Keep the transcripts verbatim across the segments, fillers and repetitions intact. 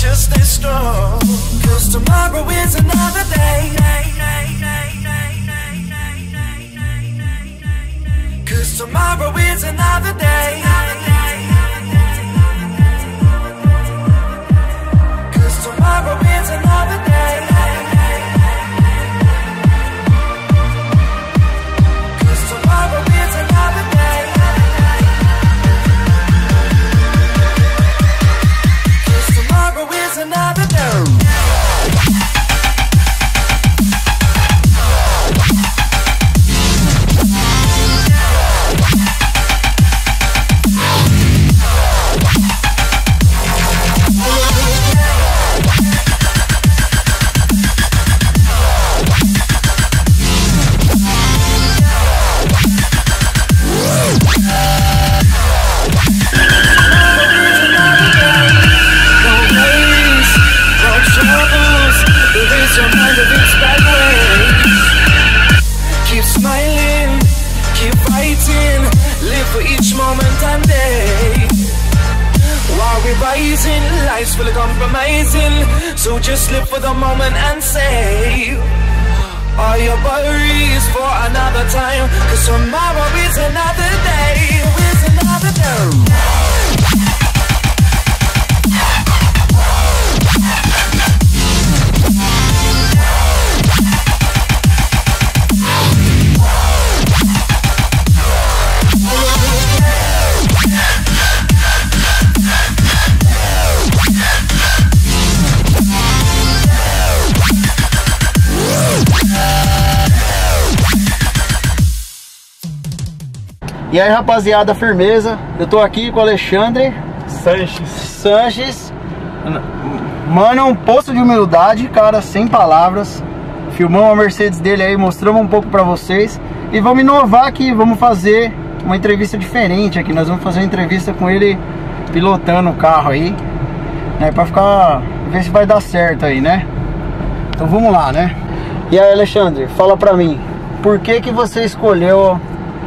just stay strong, cause tomorrow is another day. Cause tomorrow is another day. Cause tomorrow is another day. Cause tomorrow is another day. Cause tomorrow is another day. Keep smiling, keep fighting, live for each moment and day. While we're rising, life's full of compromising, so just live for the moment and save all your worries for another time, cause tomorrow is another day. Is another day. E aí, rapaziada, firmeza? Eu tô aqui com o Alexandre Sanches. Sanches. Mano, é um posto de humildade, cara, sem palavras. Filmamos a Mercedes dele aí, mostramos um pouco pra vocês. E vamos inovar aqui, vamos fazer uma entrevista diferente aqui. Nós vamos fazer uma entrevista com ele pilotando o carro aí, né, pra ficar, ver se vai dar certo aí, né? Então vamos lá, né? E aí, Alexandre, fala pra mim, por que que você escolheu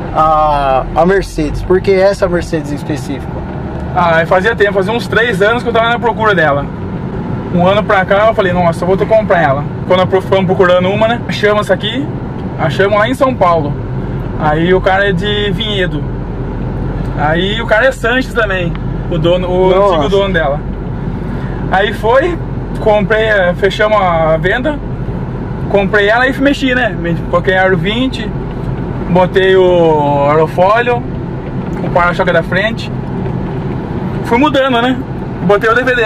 A, a Mercedes? Por que essa Mercedes em específico? Ah, fazia tempo, fazia uns três anos que eu tava na procura dela. Um ano pra cá eu falei, nossa, eu vou ter que comprar ela. Quando nós fomos procurando uma, né, achamos essa aqui, achamos lá em São Paulo. Aí o cara é de Vinhedo. Aí o cara é Sanches também, o dono, o nossa. antigo dono dela. Aí foi, comprei, fechamos a venda, comprei ela e mexi, né? Coloquei aro vinte, botei o aerofólio, o para-choque da frente, fui mudando, né? Botei o D V D.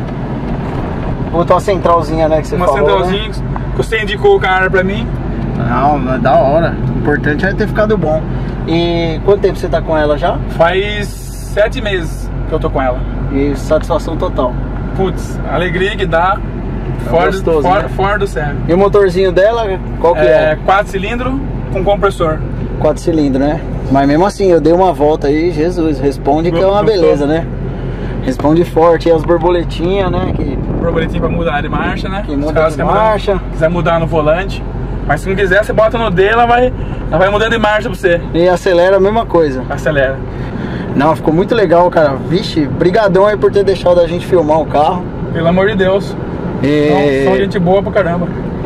Botou a centralzinha, né, que você Uma falou, centralzinha, né? que você indicou o cara pra mim. Não, é da hora. O importante é ter ficado bom. E quanto tempo você tá com ela já? Faz sete meses que eu tô com ela. E satisfação total. Putz, alegria que dá. É fora, gostoso, fora, né? fora do sério. E o motorzinho dela, qual que é? É quatro cilindros com compressor. Quatro cilindros, né? Mas mesmo assim, eu dei uma volta aí, Jesus, responde que é uma beleza, né? Responde forte, e as borboletinhas, né? Que... Borboletinha pra mudar de marcha, né? Que muda de marcha. Mudar, quiser mudar no volante. Mas se não quiser, você bota no D, ela vai, ela vai mudando de marcha pra você. E acelera a mesma coisa. Acelera. Não, ficou muito legal, cara. Vixe, brigadão aí por ter deixado a gente filmar o carro. Pelo amor de Deus. E... São gente boa pra caramba.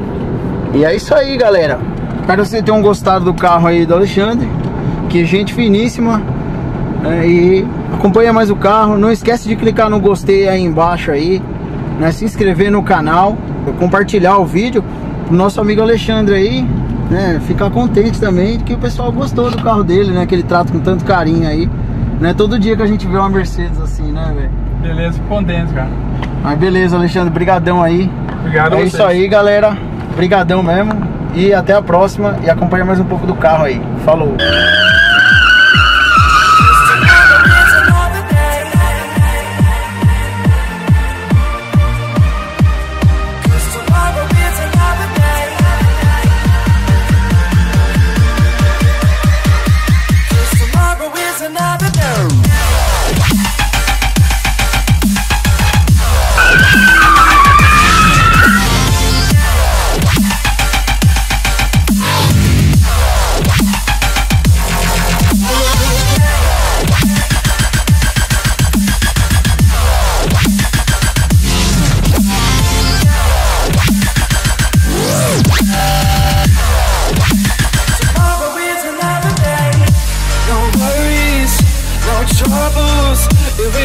E é isso aí, galera. Espero que vocês tenham gostado do carro aí do Alexandre. Que gente finíssima. É, e acompanha mais o carro. Não esquece de clicar no gostei aí embaixo aí, né? Se inscrever no canal, compartilhar o vídeo pro nosso amigo Alexandre aí, né? Ficar contente também de que o pessoal gostou do carro dele, né? Que ele trata com tanto carinho aí. Não é todo dia que a gente vê uma Mercedes assim, né, velho? Beleza, fico contente, cara. Mas beleza, Alexandre, brigadão aí. Obrigado a É vocês. isso aí, galera. Brigadão mesmo. E até a próxima. E acompanha mais um pouco do carro aí. Falou!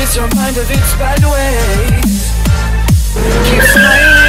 ease your mind of its bad ways. Keep smiling.